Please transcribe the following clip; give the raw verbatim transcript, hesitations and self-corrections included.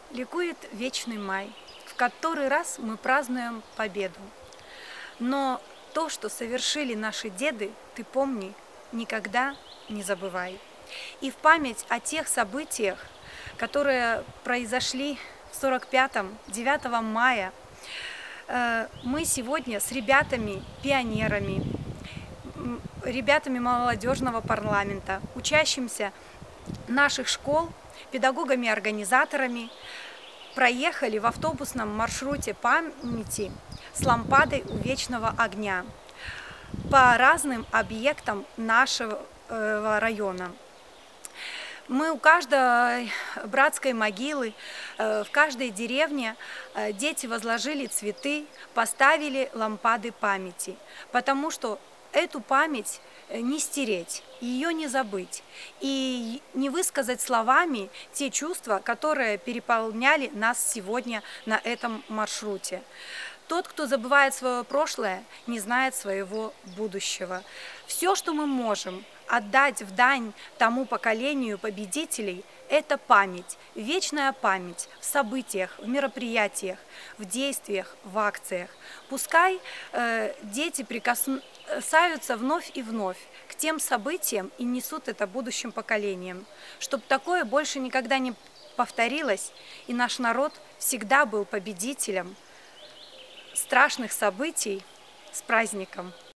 Ликует вечный май, в который раз мы празднуем победу. Но то, что совершили наши деды, ты помни, никогда не забывай. И в память о тех событиях, которые произошли в сорок пятом, девятого мая, мы сегодня с ребятами, пионерами, ребятами молодежного парламента, учащимся наших школ, педагогами-организаторами проехали в автобусном маршруте памяти с лампадой у вечного огня по разным объектам нашего района. Мы у каждой братской могилы, в каждой деревне дети возложили цветы, поставили лампады памяти, потому что эту память не стереть, ее не забыть и не высказать словами те чувства, которые переполняли нас сегодня на этом маршруте. Тот, кто забывает свое прошлое, не знает своего будущего. Все, что мы можем отдать в дань тому поколению победителей, это память, вечная память в событиях, в мероприятиях, в действиях, в акциях. Пускай э, дети прикасаются вновь и вновь к тем событиям и несут это будущим поколениям, чтобы такое больше никогда не повторилось, и наш народ всегда был победителем страшных событий. С праздником!